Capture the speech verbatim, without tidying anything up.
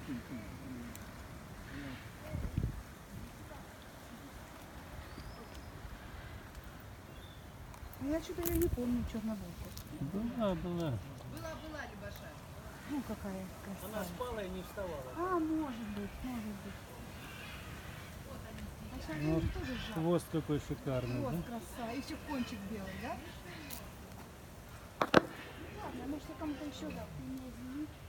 Я что-то ее не помню, чернобурку. Была, была. Была-была, Любаша. Ну, какая красавица. Она спала и не вставала. А, может быть, может быть. А сейчас Ну, они тоже жалко. хвост какой шикарный, Вот, да? краса. Еще кончик белый, да? Ладно, может, я кому-то еще дам. Ты меня извини.